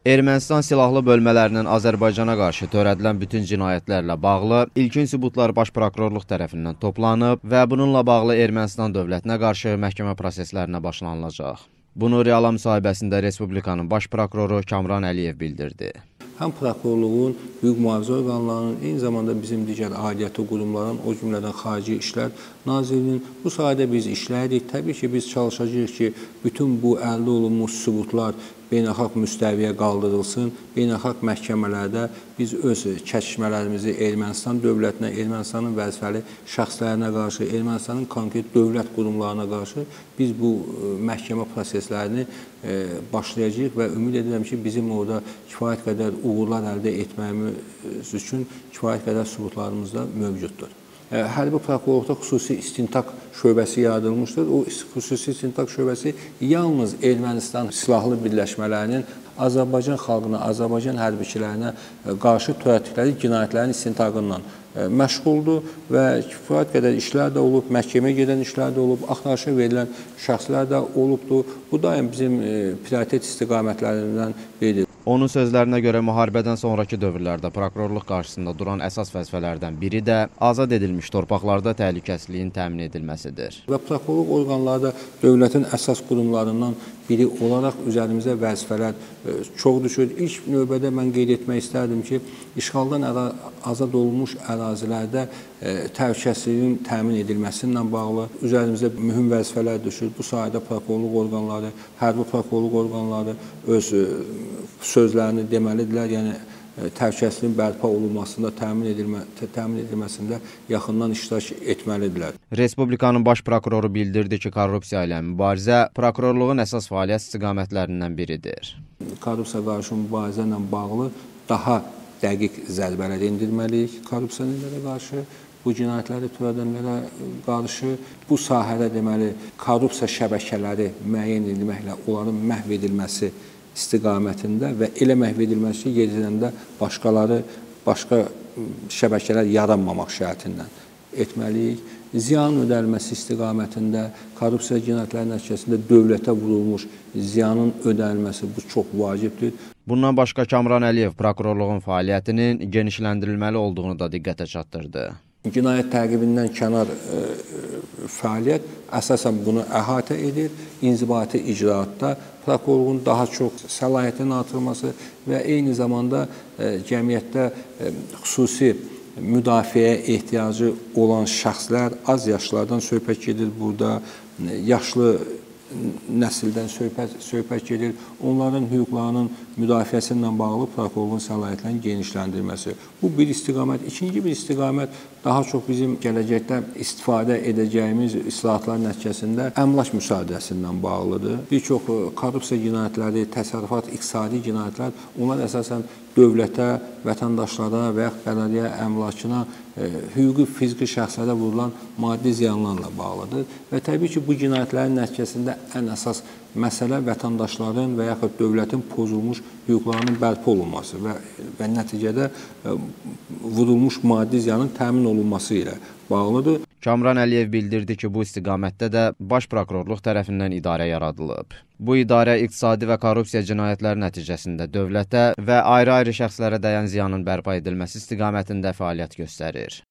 Ermənistan silahlı bölmələrinin Azərbaycana qarşı törədilən bütün cinayətlərlə bağlı ilkin sübutlar Baş Prokurorluq tərəfindən toplanıb və bununla bağlı Ermənistan dövlətinə qarşı məhkəmə proseslərinə başlanılacaq. Bunu Reala müsahibəsində Respublikanın Baş Prokuroru Kamran Əliyev bildirdi. Həm prokurorluğun, hüquq mühafizə orqanlarının, eyni zamanda bizim digər aidiyyatı qurumların, o cümlədən Xarici İşlər Nazirliyinin bu sahədə biz işləyirik. Təbii ki, biz çalışacağıq ki, bütün bu əldə olunmuş sübutlar beynəlxalq müstəviyə qaldırılsın. Beynəlxalq məhkəmələrdə biz öz çəkişmələrimizi Ermənistan dövlətinə, Ermənistanın vəzifəli şəxslərinə qarşı, Ermənistanın konkret dövlət qurumlarına qarşı biz bu məhkəmə proseslərini başlayacağıq və ümid edirəm ki, bizim orada kifayət qədər uğurlar əldə etməyimiz üçün kifayət qədər sübutlarımız da mövcuddur. Hərbi prokurorluqda xüsusi istintaq şöbəsi yaradılmışdır. O xüsusi istintaq şöbəsi yalnız Ermənistan silahlı birləşmələrinin Azərbaycan xalqına, Azərbaycan hərbiçilərinə qarşı törətdikləri cinayətlərin istintaqından məşğuldur və kifayət qədər işlər də olub, məhkəməyə gedən işlər də olub, axtarışa verilən şəxslər də olubdur. Bu daim bizim prioritet istiqamətlərindən biridir. Onun sözlərinə görə müharibədən sonraki dövrlərdə prokurorluq qarşısında duran əsas vəzifələrdən biri də azad edilmiş torpaqlarda təhlükəsizliyin təmin edilməsidir. Və prokurorluq orqanları da dövlətin əsas qurumlarından biri olaraq üzərimizə vəzifələr çox düşür. İlk növbədə mən qeyd etmək istərdim ki, işğaldan azad olunmuş ərazilərdə təhlükəsizliyin təmin edilməsinə bağlı üzərimizə mühüm vəzifələr düşür. Bu sayədə prokurorluq orqanları, hərbi prokurorluq orqanları öz sözlərini deməlidirlər, yəni təhlükəsizliyin bərpa olunmasında, təmin edilməsində yaxından iştirak etməlidirlər. Respublikanın Baş Prokuroru bildirdi ki, korrupsiya ilə mübarizə prokurorluğun əsas fəaliyyət istiqamətlərindən biridir. Korrupsiya qarşı mübarizə ilə bağlı daha dəqiq zərbələr endirməliyik korrupsiyalara qarşı. Bu cinayətləri törədənlərə qarşı bu sahədə deməli korrupsiya şəbəkələri müəyyən edilməklə onların məhv edilməsi istiqamətində və elə məhv edilməsi gedəndə başqa şəbəkələr yaranmamaq şərtindən etməliyik. Ziyanın ödənilməsi istiqamətində korrupsiya cinayətləri nəticəsində dövlətə vurulmuş ziyanın ödənilməsi bu çox vacibdir. Bundan başqa Kamran Əliyev prokurorluğun fəaliyyətinin genişləndirilməli olduğunu da diqqətə çatdırdı. Cinayət təqibindən kənar fəaliyyət əsasən bunu əhatə edir. İnzibati icraatda prokurorluğun daha çox səlahiyyətinin artırılması və eyni zamanda cəmiyyətdə xüsusi müdafiəyə ehtiyacı olan şəxslər, az yaşlılardan söhbət gedir burada, yaşlı nəsildən söhbət gedir. Onların hüquqlarının müdafiəsi ilə bağlı prokurorluğun səlahiyyətlərinin genişləndirilməsi. Bu bir istiqamət. İkinci bir istiqamət daha çox bizim gələcəkdə istifadə edəcəyimiz islahatlar nəticəsində əmlak müsaadəsindən bağlıdır. Bir çox korrupsiya cinayətləri, təsərrüfat, iqtisadi cinayətlər, onlar əsasən dövlətə, vətəndaşlara və yaxud bələdiyyə əmlakına, hüquqi fiziki şəxslərə vurulan maddi ziyanlarla bağlıdır. Və təbii ki, bu cinayətlərin nəticəsində ən əsas məsələ vətəndaşların və yaxud dövlətin pozulmuş hüquqlarının bərpa olunması və nəticədə vurulmuş maddi ziyanın təmin olunması ilə bağlıdır. Kamran Əliyev bildirdi ki, bu istiqamətdə də Baş Prokurorluq tərəfindən idarə yaradılıb. Bu idarə iqtisadi və korrupsiya cinayətləri nəticəsində dövlətə və ayrı-ayrı şəxslərə dəyən ziyanın bərpa edilməsi istiqamətində fəaliyyət göstərir.